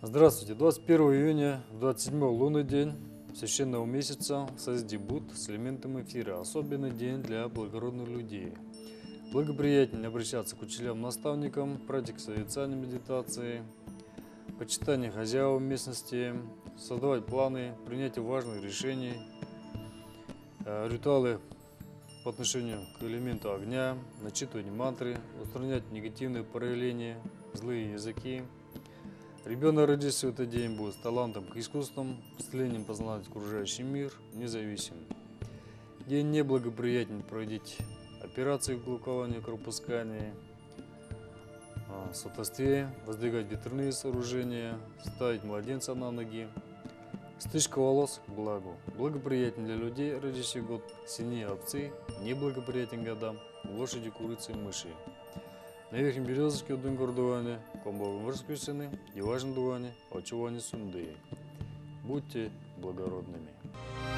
Здравствуйте! 21 июня, 27 лунный день священного месяца Саздибут с элементом эфира. Особенный день для благородных людей. Благоприятнее обращаться к учителям-наставникам, практик созерцания медитации, почитание хозяев местности, создавать планы, принятие важных решений, ритуалы по отношению к элементу огня, начитывание мантры, устранять негативные проявления, злые языки. Ребенок, родившийся в этот день, будет с талантом к искусствам, стремлением познать окружающий мир, независим. День неблагоприятен проводить операции глукования, кровопускания, сватовстве, воздвигать ветряные сооружения, ставить младенца на ноги. Стрижка волос – благо. Благоприятен для людей, родивших год свиньи, овцы, неблагоприятен годам лошади, курицы, мыши. На верхнем березочке у Дунгурдуане, комбовым воскресены, и важен дуане, очеване сунды. Будьте благородными.